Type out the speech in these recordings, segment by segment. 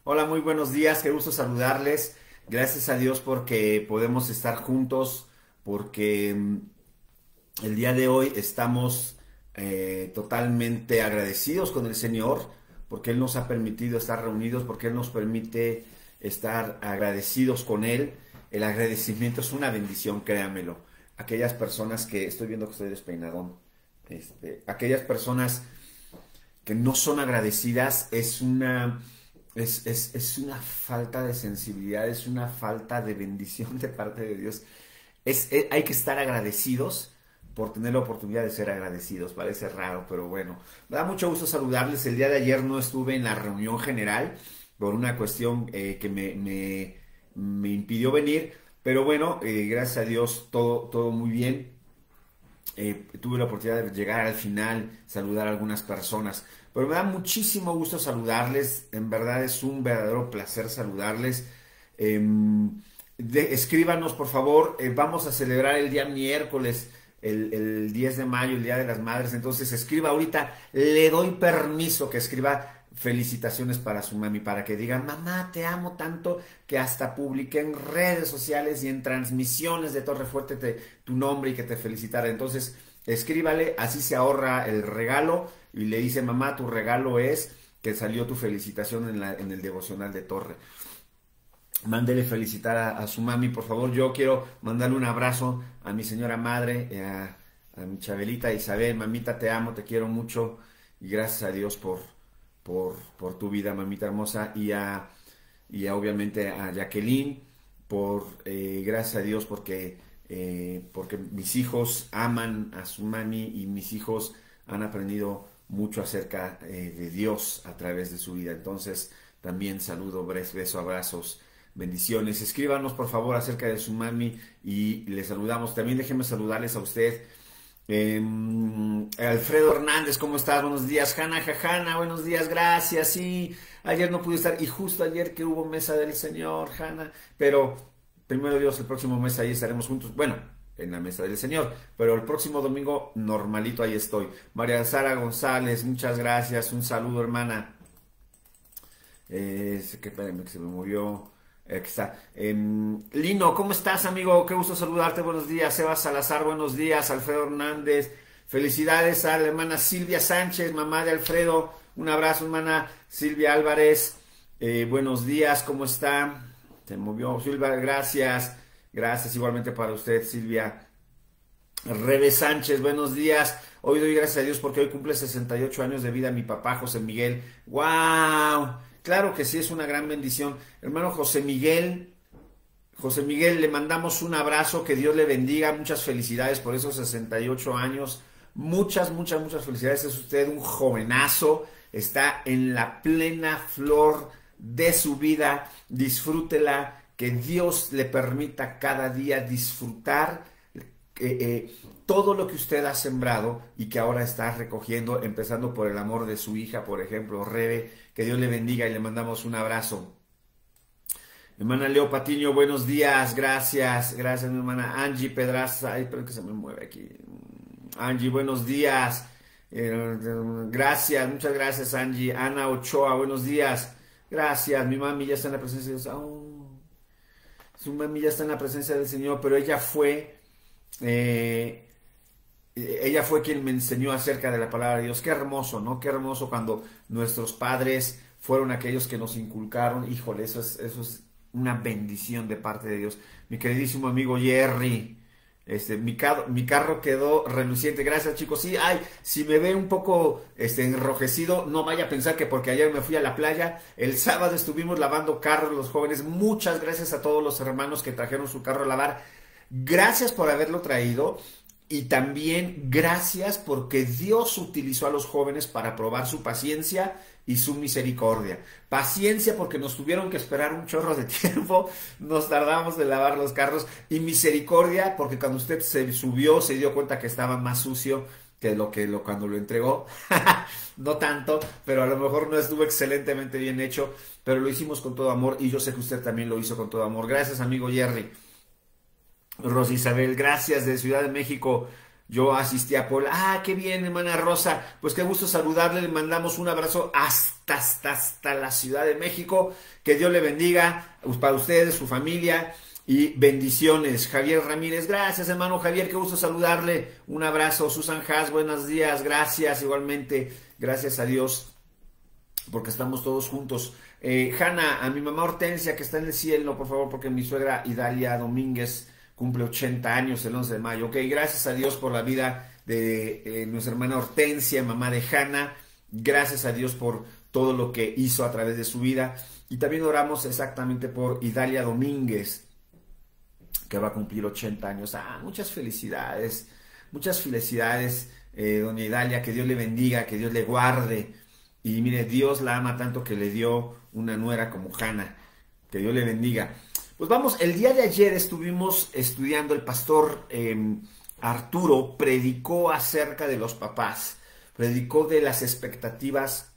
Hola, muy buenos días, qué gusto saludarles. Gracias a Dios porque podemos estar juntos, porque el día de hoy estamos totalmente agradecidos con el Señor, porque Él nos ha permitido estar reunidos, porque Él nos permite estar agradecidos con Él. El agradecimiento es una bendición, créanmelo. Aquellas personas que, estoy viendo que estoy despeinadón, aquellas personas que no son agradecidas es una falta de sensibilidad, es una falta de bendición de parte de Dios. Hay que estar agradecidos por tener la oportunidad de ser agradecidos. Parece raro, pero bueno. Me da mucho gusto saludarles. El día de ayer no estuve en la reunión general por una cuestión que me impidió venir, pero bueno, gracias a Dios todo muy bien. Tuve la oportunidad de llegar al final, saludar a algunas personas, pero me da muchísimo gusto saludarles, en verdad es un verdadero placer saludarles. Eh, Escríbanos por favor, vamos a celebrar el día miércoles, el 10 de mayo, el Día de las Madres, entonces escriba ahorita, le doy permiso que escriba felicitaciones para su mami, para que digan, mamá, te amo tanto, que hasta publiqué en redes sociales y en transmisiones de Torre Fuerte tu nombre y que te felicitara. Entonces, escríbale, así se ahorra el regalo y le dice, mamá, tu regalo es que salió tu felicitación en el devocional de Torre. Mándele felicitar a su mami, por favor. Yo quiero mandarle un abrazo a mi señora madre, a mi Chabelita Isabel. Mamita, te amo, te quiero mucho y gracias a Dios por tu vida, mamita hermosa, obviamente a Jacqueline, gracias a Dios porque mis hijos aman a su mami y mis hijos han aprendido mucho acerca de Dios a través de su vida. Entonces, también saludo, beso, abrazos, bendiciones. Escríbanos por favor acerca de su mami y les saludamos. También déjenme saludarles a usted. Alfredo Hernández, ¿cómo estás? Buenos días. Hanna Jajana, buenos días, gracias. Sí, ayer no pude estar y justo ayer que hubo mesa del Señor, Hanna, pero primero Dios, el próximo mes ahí estaremos juntos. Bueno, en la mesa del Señor, pero el próximo domingo normalito ahí estoy. María Sara González, muchas gracias, un saludo, hermana. Espérame que se me movió. Aquí está. Lino, ¿cómo estás, amigo? Qué gusto saludarte. Buenos días. Sebas Salazar, buenos días. Alfredo Hernández. Felicidades a la hermana Silvia Sánchez, mamá de Alfredo. Un abrazo, hermana Silvia Álvarez. Buenos días, ¿cómo está? Se movió. Silvia, gracias. Gracias igualmente para usted, Silvia. Rebe Sánchez, buenos días. Hoy doy gracias a Dios porque hoy cumple 68 años de vida mi papá José Miguel. ¡Wow! Claro que sí, es una gran bendición. Hermano José Miguel, le mandamos un abrazo, que Dios le bendiga, muchas felicidades por esos 68 años. Muchas felicidades, es usted un jovenazo, está en la plena flor de su vida, disfrútela, que Dios le permita cada día disfrutar todo lo que usted ha sembrado y que ahora está recogiendo, empezando por el amor de su hija, por ejemplo, Rebe, que Dios le bendiga y le mandamos un abrazo. Hermana Leo Patiño, buenos días, gracias, mi hermana Angie Pedraza, ay, pero que se me mueve aquí. Angie, buenos días, gracias, muchas gracias Angie. Ana Ochoa, buenos días, gracias, mi mami ya está en la presencia de Dios. Oh, su mami ya está en la presencia del Señor, pero ella fue quien me enseñó acerca de la palabra de Dios. Qué hermoso, ¿no? Qué hermoso cuando nuestros padres fueron aquellos que nos inculcaron. Híjole, eso es una bendición de parte de Dios. Mi queridísimo amigo Jerry, mi carro quedó reluciente. Gracias, chicos. Sí, ay, si me ve un poco enrojecido, no vaya a pensar que porque ayer me fui a la playa. El sábado estuvimos lavando carros los jóvenes. Muchas gracias a todos los hermanos que trajeron su carro a lavar. Gracias por haberlo traído. Y también gracias porque Dios utilizó a los jóvenes para probar su paciencia y su misericordia. Paciencia porque nos tuvieron que esperar un chorro de tiempo, nos tardamos de lavar los carros, y misericordia porque cuando usted se subió se dio cuenta que estaba más sucio que cuando lo entregó. No tanto, pero a lo mejor no estuvo excelentemente bien hecho, pero lo hicimos con todo amor y yo sé que usted también lo hizo con todo amor. Gracias, amigo Jerry. Rosy Isabel, gracias, de Ciudad de México. Yo asistí a Puebla. Ah, qué bien, hermana Rosa. Pues qué gusto saludarle. Le mandamos un abrazo hasta la Ciudad de México. Que Dios le bendiga para ustedes, su familia. Y bendiciones. Javier Ramírez, gracias, hermano Javier. Qué gusto saludarle. Un abrazo. Susan Haas, buenos días. Gracias, igualmente. Gracias a Dios porque estamos todos juntos. Hanna, a mi mamá Hortensia, que está en el cielo, por favor, porque mi suegra Idalia Domínguez cumple 80 años el 11 de mayo. Ok, gracias a Dios por la vida de nuestra hermana Hortensia, mamá de Hanna. Gracias a Dios por todo lo que hizo a través de su vida. Y también oramos exactamente por Idalia Domínguez, que va a cumplir 80 años. Ah, muchas felicidades, doña Idalia, que Dios le bendiga, que Dios le guarde. Y mire, Dios la ama tanto que le dio una nuera como Hanna. Que Dios le bendiga. Pues vamos, el día de ayer estuvimos estudiando, el pastor Arturo predicó acerca de los papás, predicó de las expectativas,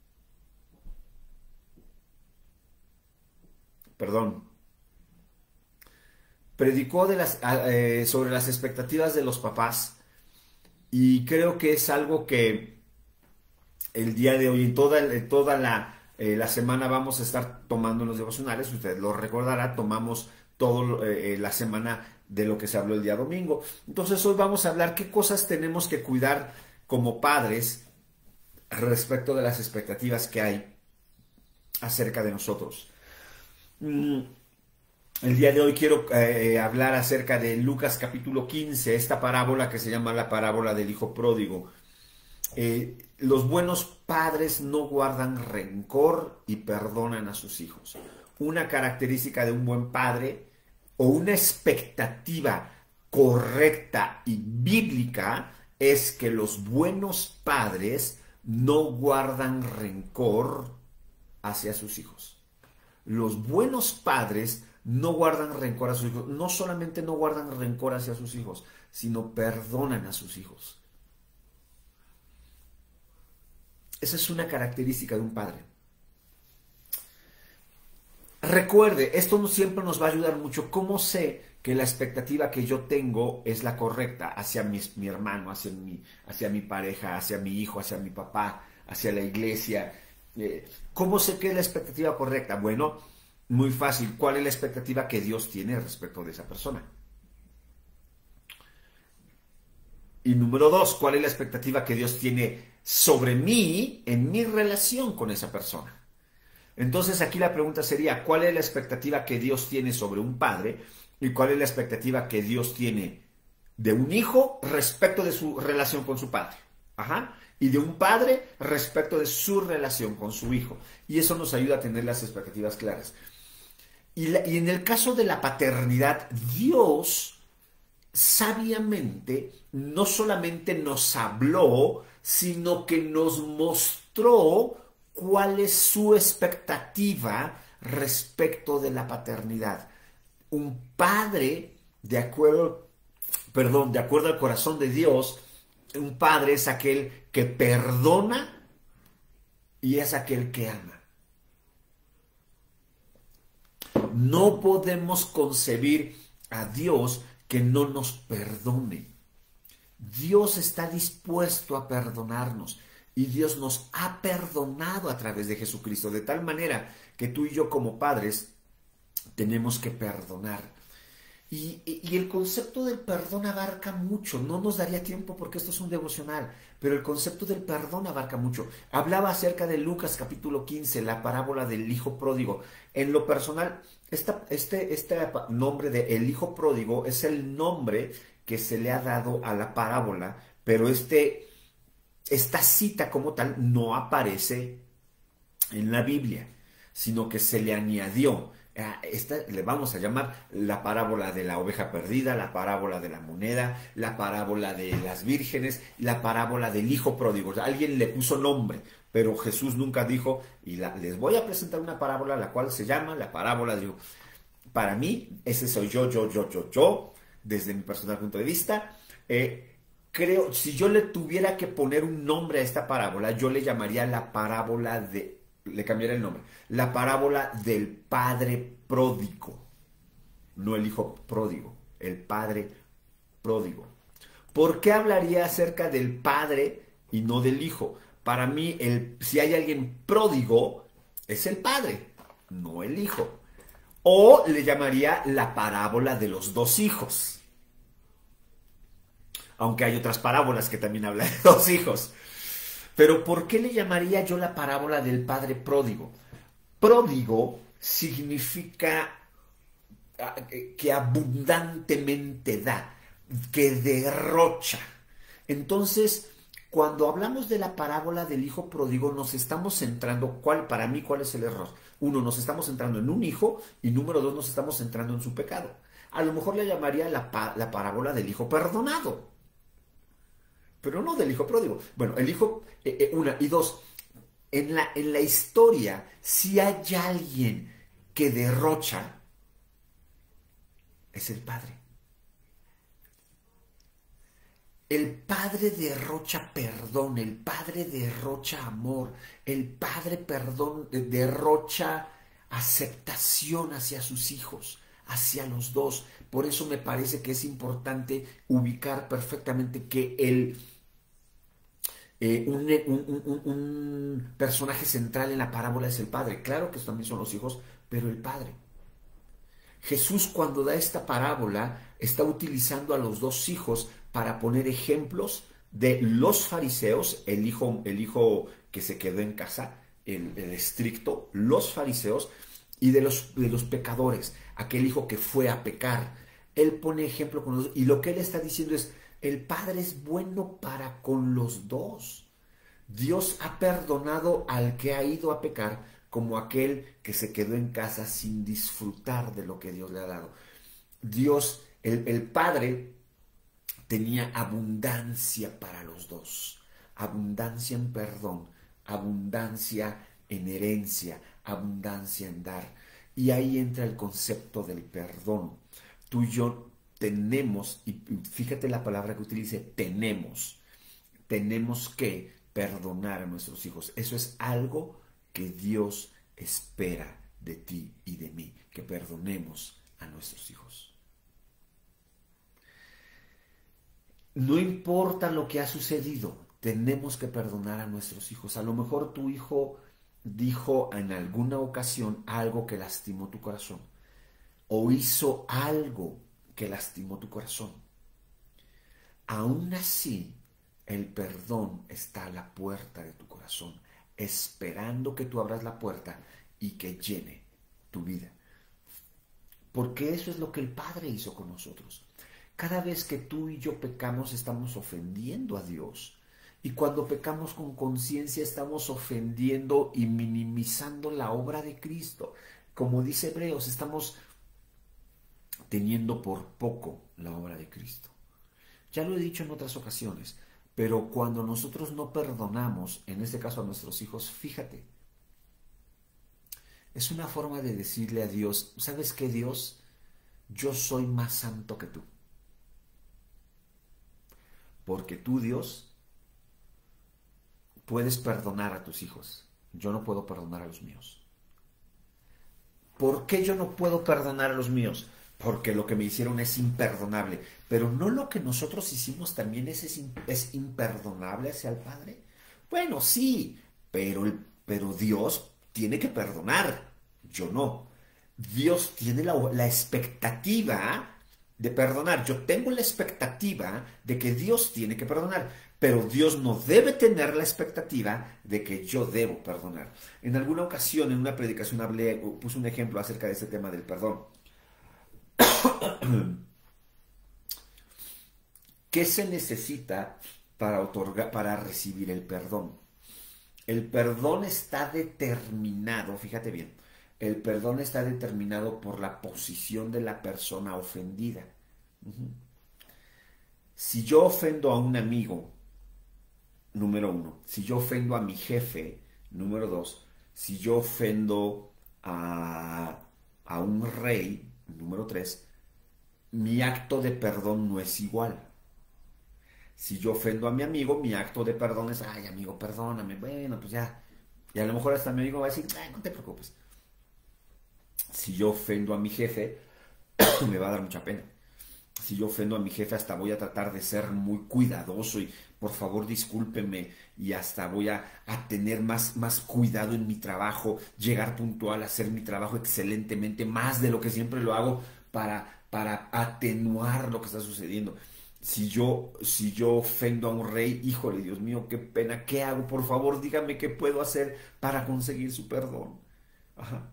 predicó sobre las expectativas de los papás, y creo que es algo que el día de hoy, en toda la semana vamos a estar tomando los devocionales. Usted lo recordará, tomamos toda la semana de lo que se habló el día domingo. Entonces hoy vamos a hablar qué cosas tenemos que cuidar como padres respecto de las expectativas que hay acerca de nosotros. El día de hoy quiero hablar acerca de Lucas capítulo 15, esta parábola que se llama la parábola del hijo pródigo. Los buenos padres no guardan rencor y perdonan a sus hijos. Una característica de un buen padre o una expectativa correcta y bíblica es que los buenos padres no guardan rencor hacia sus hijos. Los buenos padres no guardan rencor a sus hijos. No solamente no guardan rencor hacia sus hijos, sino perdonan a sus hijos. Esa es una característica de un padre. Recuerde, esto no siempre nos va a ayudar mucho. ¿Cómo sé que la expectativa que yo tengo es la correcta hacia mi hermano, hacia mi pareja, hacia mi hijo, hacia mi papá, hacia la iglesia? ¿Cómo sé que es la expectativa correcta? Bueno, muy fácil. ¿Cuál es la expectativa que Dios tiene respecto de esa persona? Y número 2, ¿cuál es la expectativa que Dios tiene sobre mí en mi relación con esa persona? Entonces aquí la pregunta sería, ¿cuál es la expectativa que Dios tiene sobre un padre y cuál es la expectativa que Dios tiene de un hijo respecto de su relación con su padre? Ajá. Y de un padre respecto de su relación con su hijo. Y eso nos ayuda a tener las expectativas claras. Y en el caso de la paternidad, Dios sabiamente no solamente nos habló, sino que nos mostró cuál es su expectativa respecto de la paternidad. Un padre, de acuerdo al corazón de Dios, un padre es aquel que perdona y es aquel que ama. No podemos concebir a Dios que no nos perdone. Dios está dispuesto a perdonarnos y Dios nos ha perdonado a través de Jesucristo, de tal manera que tú y yo como padres tenemos que perdonar. Y el concepto del perdón abarca mucho. No nos daría tiempo porque esto es un devocional, pero el concepto del perdón abarca mucho. Hablaba acerca de Lucas capítulo 15, la parábola del hijo pródigo. En lo personal, este nombre de el hijo pródigo es el nombre que se le ha dado a la parábola, pero esta cita como tal no aparece en la Biblia, sino que se le añadió. Le vamos a llamar la parábola de la oveja perdida, la parábola de la moneda, la parábola de las vírgenes, la parábola del hijo pródigo. Alguien le puso nombre, pero Jesús nunca dijo, les voy a presentar una parábola, la cual se llama la parábola de... Para mí, ese soy yo, desde mi personal punto de vista. Creo, si yo le tuviera que poner un nombre a esta parábola, yo le llamaría la parábola de... Le cambiaré el nombre. La parábola del padre pródigo. No el hijo pródigo, el padre pródigo. ¿Por qué hablaría acerca del padre y no del hijo? Para mí, si hay alguien pródigo, es el padre, no el hijo. O le llamaría la parábola de los dos hijos. Aunque hay otras parábolas que también hablan de dos hijos. Pero ¿por qué le llamaría yo la parábola del padre pródigo? Pródigo significa que abundantemente da, que derrocha. Entonces, cuando hablamos de la parábola del hijo pródigo, nos estamos centrando, para mí, ¿cuál es el error? Uno, nos estamos centrando en un hijo, y número dos, nos estamos centrando en su pecado. A lo mejor le llamaría la parábola del hijo perdonado, pero no del hijo pródigo. Bueno, el hijo, una, y dos, en la historia, si hay alguien que derrocha, es el padre. El padre derrocha perdón, el padre derrocha amor, el padre derrocha aceptación hacia sus hijos, hacia los dos. Por eso me parece que es importante ubicar perfectamente que un personaje central en la parábola es el padre. Claro que también son los hijos, pero el padre. Jesús, cuando da esta parábola, está utilizando a los dos hijos para poner ejemplos de los fariseos, el hijo que se quedó en casa, el estricto, los fariseos, y de los pecadores, aquel hijo que fue a pecar. Él pone ejemplo con los dos, y lo que él está diciendo es, el Padre es bueno para con los dos. Dios ha perdonado al que ha ido a pecar, como aquel que se quedó en casa sin disfrutar de lo que Dios le ha dado. Dios, el Padre, tenía abundancia para los dos. Abundancia en perdón, abundancia en herencia, abundancia en dar. Y ahí entra el concepto del perdón. Tú y yo tenemos, y fíjate la palabra que utilice, tenemos que perdonar a nuestros hijos. Eso es algo que Dios espera de ti y de mí, que perdonemos a nuestros hijos. No importa lo que ha sucedido, tenemos que perdonar a nuestros hijos. A lo mejor tu hijo dijo en alguna ocasión algo que lastimó tu corazón, o hizo algo que lastimó tu corazón. Aún así, el perdón está a la puerta de tu corazón, esperando que tú abras la puerta y que llene tu vida. Porque eso es lo que el Padre hizo con nosotros. Cada vez que tú y yo pecamos, estamos ofendiendo a Dios. Y cuando pecamos con conciencia, estamos ofendiendo y minimizando la obra de Cristo. Como dice Hebreos, estamos teniendo por poco la obra de Cristo. Ya lo he dicho en otras ocasiones, pero cuando nosotros no perdonamos, en este caso a nuestros hijos, fíjate, es una forma de decirle a Dios, ¿sabes qué, Dios? Yo soy más santo que tú. Porque tú, Dios, puedes perdonar a tus hijos. Yo no puedo perdonar a los míos. ¿Por qué yo no puedo perdonar a los míos? Porque lo que me hicieron es imperdonable. Pero ¿no lo que nosotros hicimos también es imperdonable hacia el Padre? Bueno, sí, pero Dios tiene que perdonar. Yo no. Dios tiene la expectativa de perdonar. Yo tengo la expectativa de que Dios tiene que perdonar, pero Dios no debe tener la expectativa de que yo debo perdonar. En alguna ocasión, en una predicación, puse un ejemplo acerca de este tema del perdón. ¿Qué se necesita para recibir el perdón? El perdón está determinado, fíjate bien, el perdón está determinado por la posición de la persona ofendida. Si yo ofendo a un amigo, número uno, si yo ofendo a mi jefe, número dos, si yo ofendo a un rey, número tres, mi acto de perdón no es igual. Si yo ofendo a mi amigo, mi acto de perdón es, ay, amigo, perdóname, bueno, pues ya. Y a lo mejor hasta mi amigo va a decir, ay, no te preocupes. Si yo ofendo a mi jefe, me va a dar mucha pena. Si yo ofendo a mi jefe, hasta voy a tratar de ser muy cuidadoso y por favor discúlpeme, y hasta voy a tener más cuidado en mi trabajo, llegar puntual, hacer mi trabajo excelentemente, más de lo que siempre lo hago para atenuar lo que está sucediendo. Si yo ofendo a un rey, híjole, Dios mío, qué pena, ¿qué hago? Por favor, dígame qué puedo hacer para conseguir su perdón. Ajá.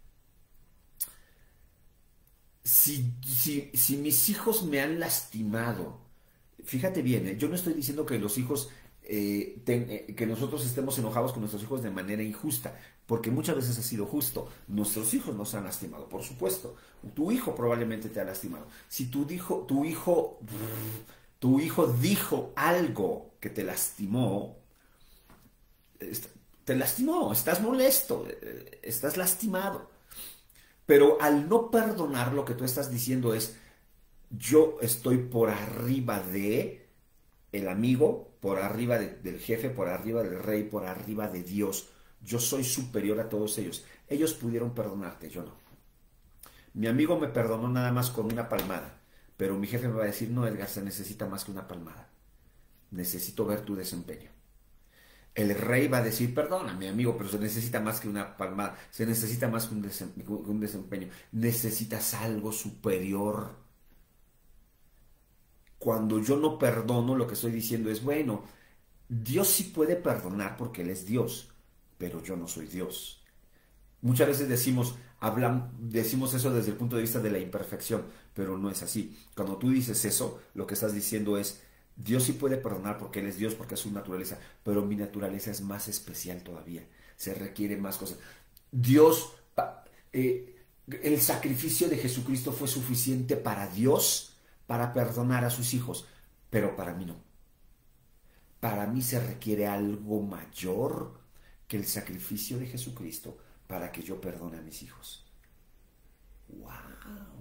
Si mis hijos me han lastimado, fíjate bien, yo no estoy diciendo que los hijos, que nosotros estemos enojados con nuestros hijos de manera injusta, porque muchas veces ha sido justo. Nuestros hijos nos han lastimado, por supuesto. Tu hijo probablemente te ha lastimado. Si tu hijo dijo algo que te lastimó, te lastimó, estás molesto, estás lastimado. Pero al no perdonar, lo que tú estás diciendo es: yo estoy por arriba de el amigo, por arriba del jefe, por arriba del rey, por arriba de Dios. Yo soy superior a todos ellos. Ellos pudieron perdonarte, yo no. Mi amigo me perdonó nada más con una palmada, pero mi jefe me va a decir: no, Edgar, se necesita más que una palmada. Necesito ver tu desempeño. El rey va a decir: perdona, mi amigo, pero se necesita más que una palmada, se necesita más que un desempeño. Necesitas algo superior. Cuando yo no perdono, lo que estoy diciendo es: bueno, Dios sí puede perdonar porque Él es Dios, pero yo no soy Dios. Muchas veces decimos eso desde el punto de vista de la imperfección, pero no es así. Cuando tú dices eso, lo que estás diciendo es: Dios sí puede perdonar porque Él es Dios, porque es su naturaleza, pero mi naturaleza es más especial todavía. Se requiere más cosas. Dios, el sacrificio de Jesucristo fue suficiente para Dios para perdonar a sus hijos, pero para mí no. Para mí se requiere algo mayor que el sacrificio de Jesucristo para que yo perdone a mis hijos. ¡Wow!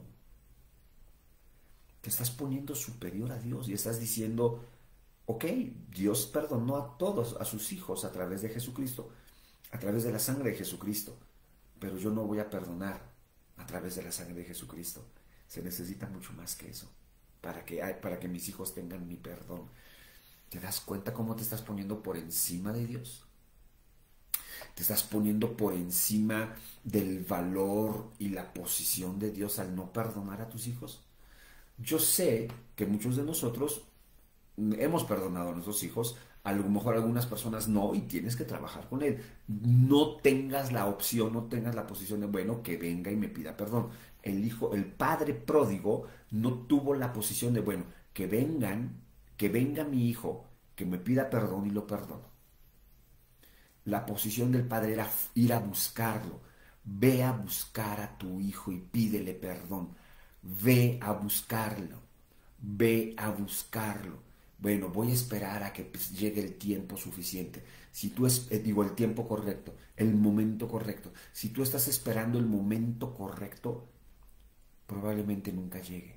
Te estás poniendo superior a Dios y estás diciendo: ok, Dios perdonó a todos, a sus hijos, a través de Jesucristo, a través de la sangre de Jesucristo, pero yo no voy a perdonar a través de la sangre de Jesucristo. Se necesita mucho más que eso para que mis hijos tengan mi perdón. ¿Te das cuenta cómo te estás poniendo por encima de Dios? Te estás poniendo por encima del valor y la posición de Dios al no perdonar a tus hijos. Yo sé que muchos de nosotros hemos perdonado a nuestros hijos, a lo mejor algunas personas no, y tienes que trabajar con él. No tengas la opción, no tengas la posición de: bueno, que venga y me pida perdón. El padre pródigo no tuvo la posición de: bueno, que venga mi hijo, que me pida perdón y lo perdono. La posición del padre era ir a buscarlo. Ve a buscar a tu hijo y pídele perdón. Ve a buscarlo. Ve a buscarlo. Bueno, voy a esperar a que llegue el tiempo suficiente. Si tú digo el tiempo correcto, el momento correcto. Si tú estás esperando el momento correcto, probablemente nunca llegue.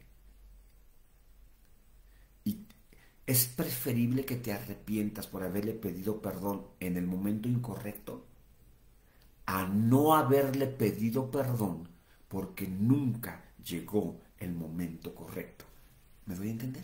Y es preferible que te arrepientas por haberle pedido perdón en el momento incorrecto a no haberle pedido perdón porque nunca llegó el momento correcto. ¿Me doy a entender?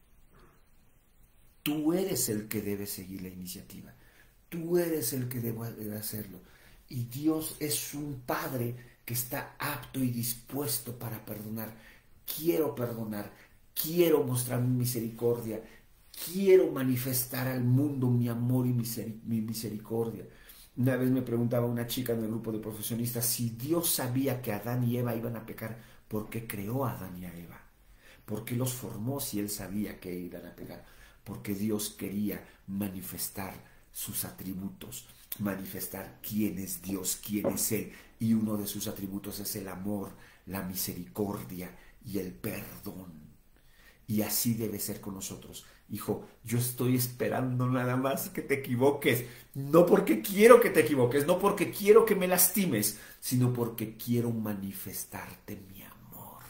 Tú eres el que debe seguir la iniciativa. Tú eres el que debe hacerlo. Y Dios es un Padre que está apto y dispuesto para perdonar. Quiero perdonar. Quiero mostrar mi misericordia. Quiero manifestar al mundo mi amor y mi misericordia. Una vez me preguntaba una chica en el grupo de profesionistas: si Dios sabía que Adán y Eva iban a pecar, ¿por qué creó a Adán y a Eva? ¿Por qué los formó si Él sabía que iban a pecar? Porque Dios quería manifestar sus atributos, manifestar quién es Dios, quién es Él. Y uno de sus atributos es el amor, la misericordia y el perdón. Y así debe ser con nosotros. Hijo, yo estoy esperando nada más que te equivoques. No porque quiero que te equivoques, no porque quiero que me lastimes, sino porque quiero manifestarte mi amor.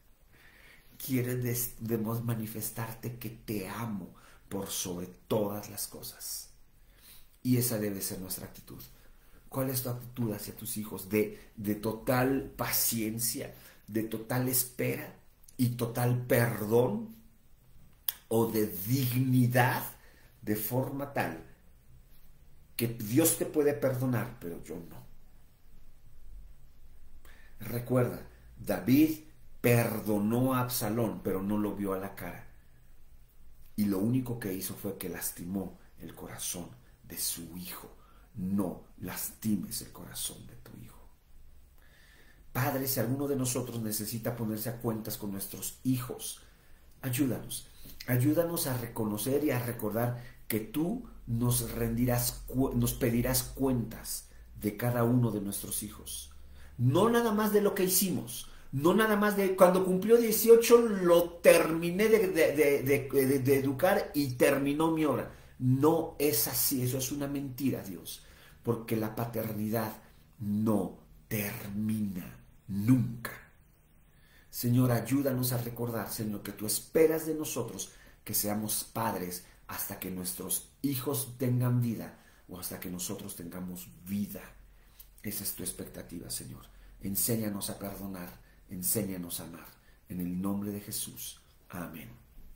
Debemos manifestarte que te amo por sobre todas las cosas. Y esa debe ser nuestra actitud. ¿Cuál es tu actitud hacia tus hijos? ¿De total paciencia? ¿De total espera? y total perdón o de dignidad, de forma tal que Dios te puede perdonar, pero yo no. Recuerda, David perdonó a Absalón, pero no lo vio a la cara. Y lo único que hizo fue que lastimó el corazón de su hijo. No lastimes el corazón de tu hijo. Padre, si alguno de nosotros necesita ponerse a cuentas con nuestros hijos, ayúdanos. Ayúdanos a reconocer y a recordar que tú nos pedirás cuentas de cada uno de nuestros hijos. No nada más de lo que hicimos, no nada más de cuando cumplió 18 lo terminé de educar y terminó mi obra. No es así, eso es una mentira, Dios, porque la paternidad no termina nunca. Señor, ayúdanos a recordar, Señor, que tú esperas de nosotros que seamos padres hasta que nuestros hijos tengan vida o hasta que nosotros tengamos vida. Esa es tu expectativa, Señor. Enséñanos a perdonar, enséñanos a amar. En el nombre de Jesús. Amén.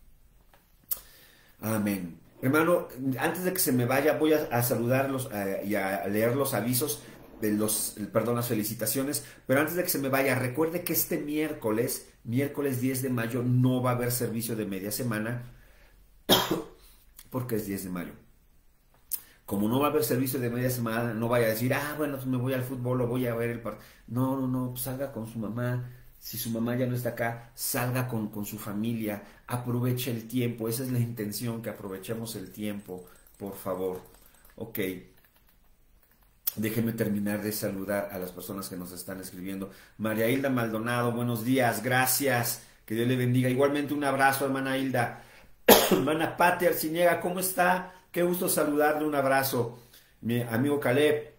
Amén. Hermano, antes de que se me vaya, voy a saludarlos y a leer los avisos, las felicitaciones, pero antes de que se me vaya, recuerde que este miércoles 10 de mayo, no va a haber servicio de media semana, porque es 10 de mayo. Como no va a haber servicio de media semana, no vaya a decir, bueno, pues me voy al fútbol o voy a ver el partido. No, pues salga con su mamá. Si su mamá ya no está acá, salga con su familia, aproveche el tiempo. Esa es la intención, que aprovechemos el tiempo, por favor. Ok. Déjenme terminar de saludar a las personas que nos están escribiendo. María Hilda Maldonado, buenos días, gracias. Que Dios le bendiga. Igualmente un abrazo, hermana Hilda. Hermana Pati Arciniega, ¿cómo está? Qué gusto saludarle, un abrazo. Mi amigo Caleb.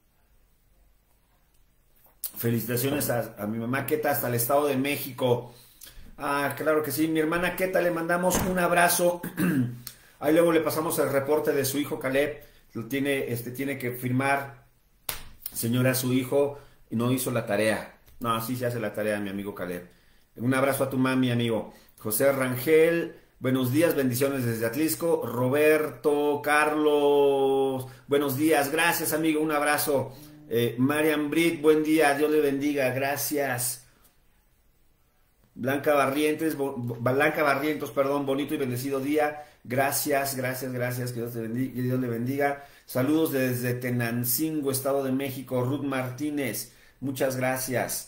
Felicitaciones a mi mamá Queta hasta el Estado de México. Claro que sí. Mi hermana Queta, le mandamos un abrazo. Ahí luego le pasamos el reporte de su hijo Caleb. Tiene que firmar, señora, su hijo no hizo la tarea. No, sí se hace la tarea, mi amigo Caleb. Un abrazo a tu mami, amigo. José Rangel, buenos días, bendiciones desde Atlisco. Roberto, Carlos, buenos días, gracias, amigo, un abrazo. Marian Brit, buen día, Dios le bendiga, gracias. Blanca Barrientos, bonito y bendecido día. Gracias, que Dios le bendiga. Saludos desde Tenancingo, Estado de México. Ruth Martínez, muchas gracias.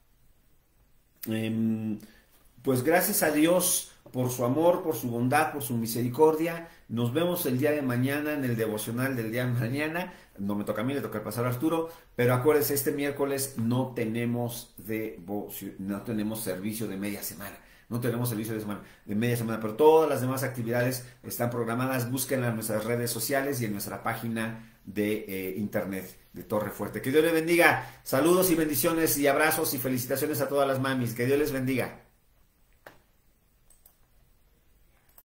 Pues gracias a Dios por su amor, por su bondad, por su misericordia. Nos vemos el día de mañana en el devocional del día de mañana. No me toca a mí, le toca al pastor Arturo. Pero acuérdense, este miércoles no tenemos servicio de media semana. No tenemos servicio de media semana, pero todas las demás actividades están programadas. Búsquenlas en nuestras redes sociales y en nuestra página de internet de Torre Fuerte. Que Dios les bendiga. Saludos y bendiciones y abrazos y felicitaciones a todas las mamis. Que Dios les bendiga.